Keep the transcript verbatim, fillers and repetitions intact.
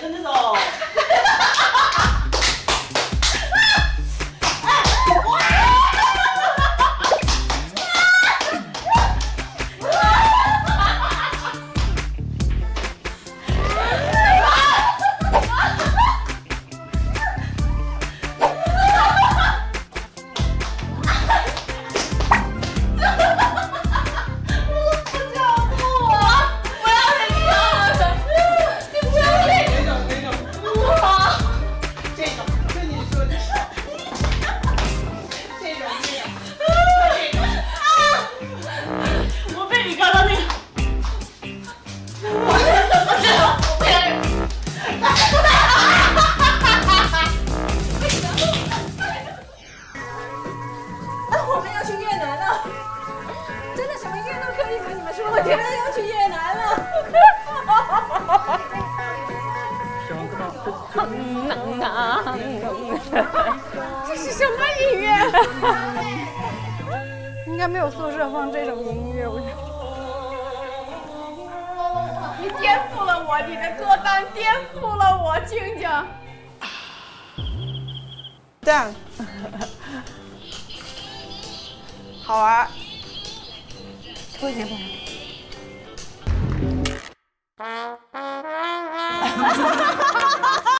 的那种。 这是什么音乐？应该没有宿舍放这种音乐。我你颠覆了我，你的歌单颠覆了我，静静。 这样，好玩。 拖一点吧。